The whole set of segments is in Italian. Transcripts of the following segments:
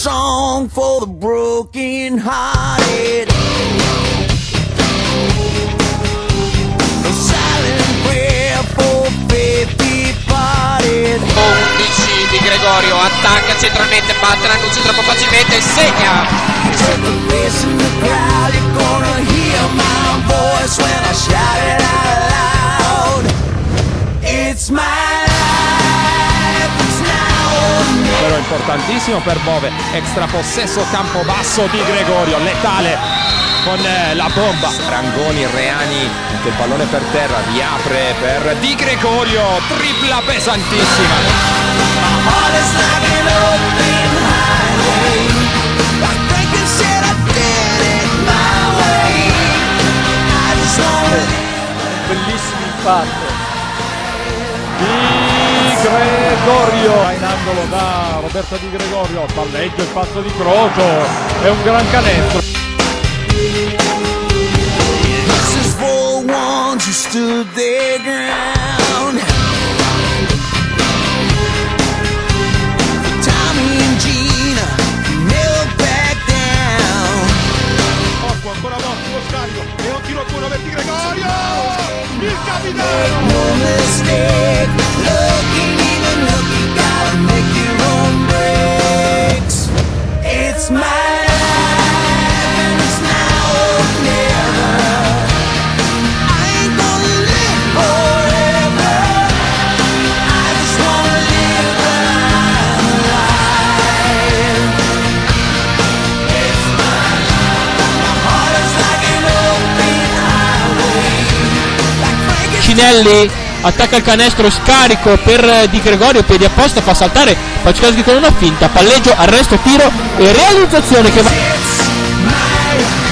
song for the broken hearted. A silent prayer for faith departed. 11 Di Gregorio attacca centralmente, batte l'annuncio troppo facilmente e segna. Set the face in the crowd, you're gonna hear my voice when I shout it out loud. It's my life, it's now or never. Però importantissimo per Bove, extra possesso Campobasso Di Gregorio, letale con la bomba. Rangoni, Reani, anche il pallone per terra, riapre per Di Gregorio, tripla pesantissima. My heart is like an open highway. Like Franklin said, I did it my way. I just wanna Bellissimo impatto Di Gregorio in angolo da Roberta Di Gregorio, palleggio il passo di crocio, è un gran canestro. This is for the ones who stood their ground. For Tommy and Gina, never back down. Porco ancora morto lo scarico e un tiro ancora per Di Gregorio, il capitano. No mistake, looking, even looking, gotta make your own breaks. It's my life and it's now or never. I ain't gonna live forever. I just wanna live my life. It's my life. My heart is like an open highway. Like Frankenstein. Cinelli attacca il canestro, scarico per Di Gregorio, piedi apposta, fa saltare Paczkowski con una finta, palleggio, arresto, tiro e realizzazione che va. It's my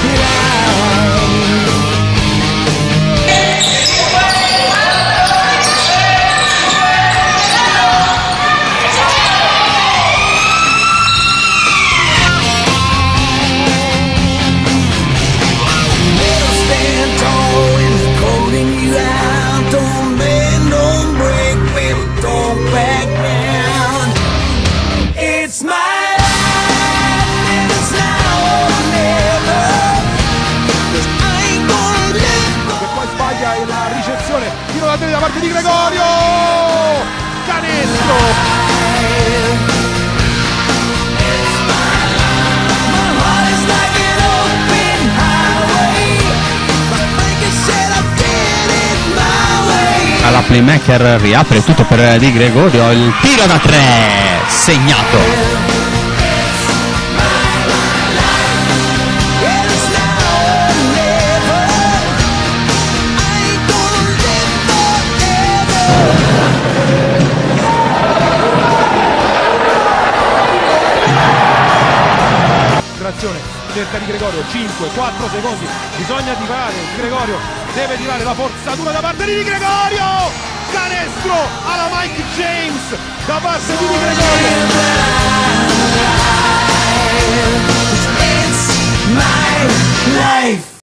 Little stand tall in the holding you out. Don't bend, don't break, baby, don't back down. It's my life and it's now or never. 'Cause I ain't gonna live. Che poi sbaglia la ricezione, tiro da tre da parte di Gregorio, canestro. My heart is like an open highway. Like Franklin said, I did it my way. Alla playmaker riapre tutto per Di Gregorio, il tiro da tre segnato. And it's now or never. I ain't gonna live forever. cerca Di Gregorio, 5, 4 secondi, bisogna tirare, Di Gregorio deve tirare, la forzatura da parte di Gregorio, canestro alla Mike James da parte di Gregorio. It's my life.